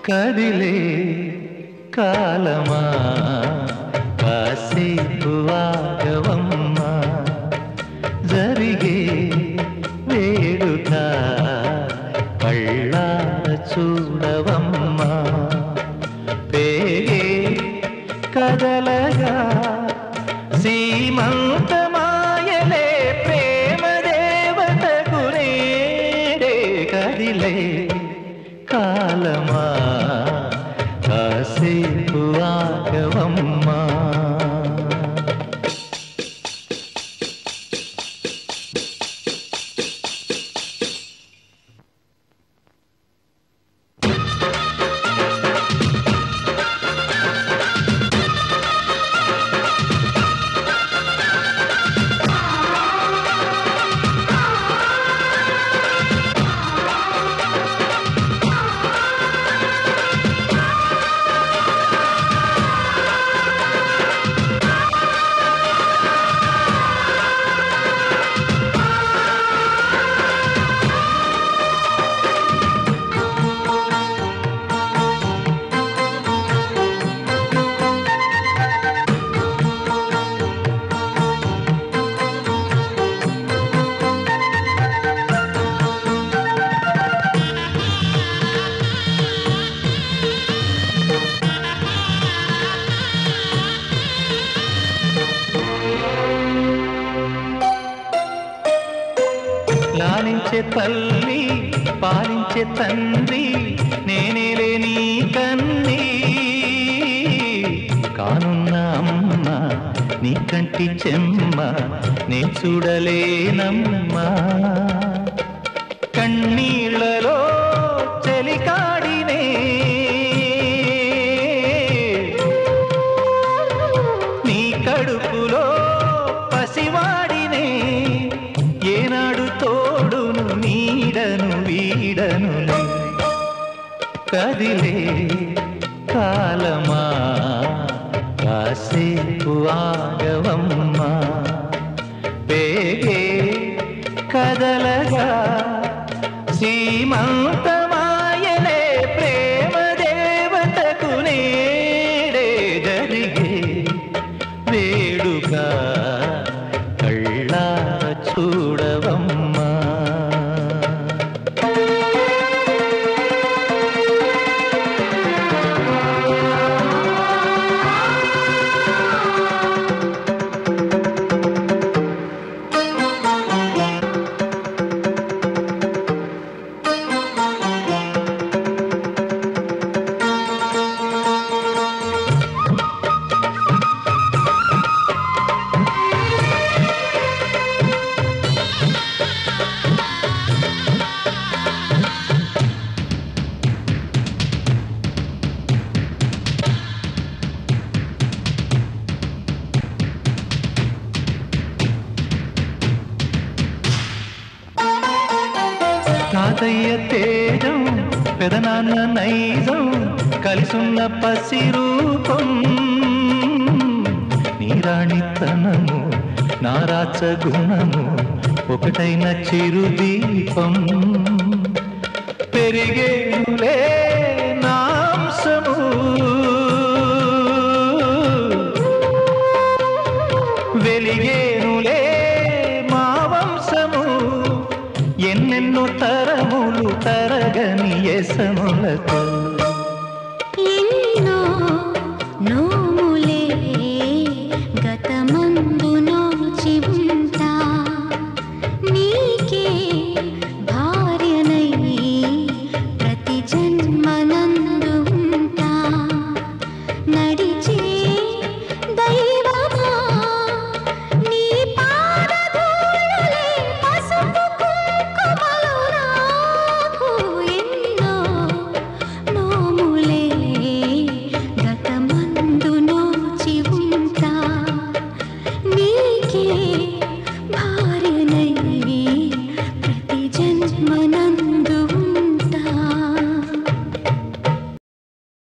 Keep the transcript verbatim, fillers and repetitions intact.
కదిలే కాలమా కాసేపు ఆగవమ్మా జరిగే వేడుక కళ్ళార చూడవమ్మా పేగే కదలగా సీమంతమాయలే ప్రేమ దేవతకు నేడే కదిలే కాలమా కాసేపు ఆగవమ్మా లాలించే తల్లి పాలించే తండ్రి నేనేలే నీ కన్ని కానున్న అమ్మ నీ కంటి చెమ్మ నే చూడలేనమ్మా కన్నీళ్లలో చెలికాడినే నీ కడుపులో పసివాడినే ఏనాడు తోడును నీడను వీడను కదిలే కాలమా కాసేపు ఆగవమ్మా పేగే కదలగా సీమంతమాయలే ప్రేమ దేవతకు నేడే జరిగే వేడుక కళ్ళార చూడవమ్మా తాతయ్య తేజం పెదనాన్న నైజం కలిసున్న పసి రూపం నీరాణితనము నారాచ గుణము ఒకటైన చిరుదీపం పెరిగేనులే నాంసము వెలిగేనులే మా వంశము ఎన్నెన్నో తరములు తరగని యసములతో